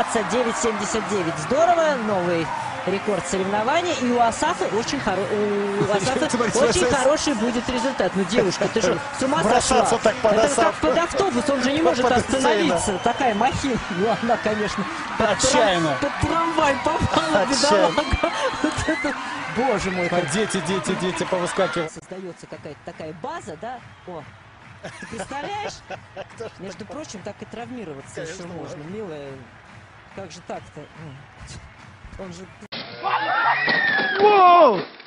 29-79. Здорово. Новый рекорд соревнований. И у Асафа очень хороший будет результат. Ну, девушка, ты же с ума сошла? Так под Это Асаф. как под автобус, он же не может остановиться. Такая махина. Ну, она, конечно, Отчаянно. под трамвай попала, бедолага. Вот это, боже мой. Дети повыскакивают. Создается какая-то такая база, да? О, ты представляешь? Между прочим, так и травмироваться еще можно, милая. Как же так-то? Он же... Whoa!